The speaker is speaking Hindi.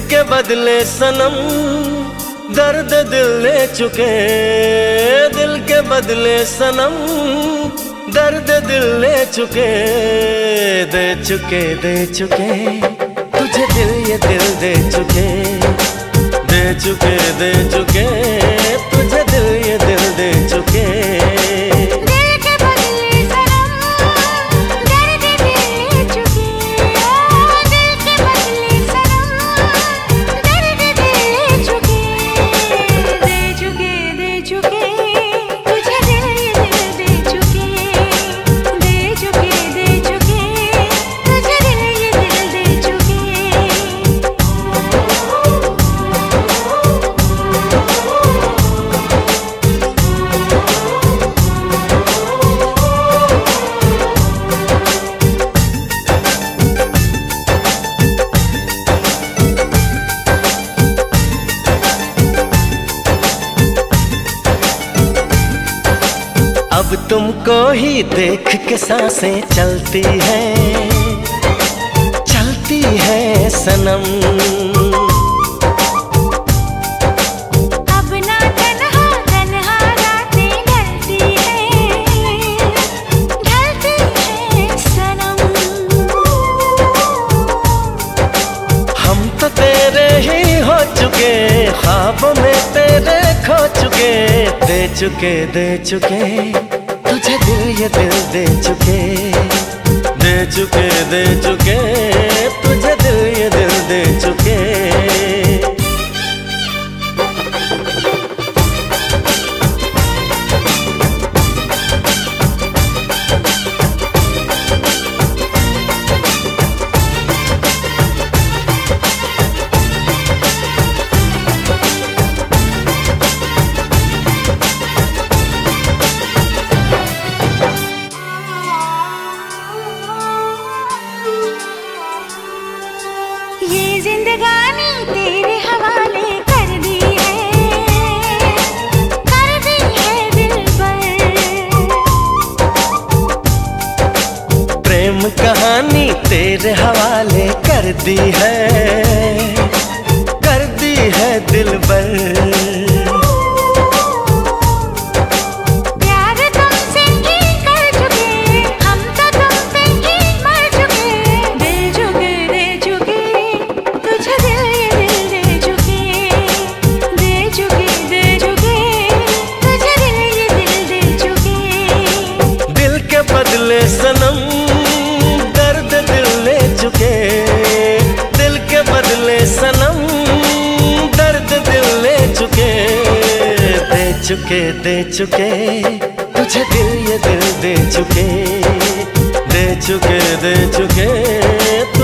के बदले सनम दर्द दिल ले चुके, दिल के बदले सनम दर्द दिल ले चुके, दे चुके दे चुके तुझे दिल, ये दिल दे चुके, दे चुके दे चुके तुझे दिल, ये दिल दे चुके। अब तुमको ही देख के सांसें चलती है सनम। अब ना तन्हा तन्हा रातें ढलती है सनम। हम तो तेरे ही हो चुके, ख्वाबों में तेरे खो चुके, दे चुके दे चुके तुझे दिल, ये दिल दे चुके, दे चुके दे चुके तुझे दिल, ये दिल दे चुके। ये जिंदगानी तेरे हवाले कर दी है दिलबर। प्रेम कहानी तेरे हवाले कर दी है दिलबर। बदले सनम दर्द दिल ले चुके, दिल के बदले सनम दर्द दिल ले चुके, दे चुके दे चुके तुझे दिल, ये दिल दे चुके, दे चुके दे चुके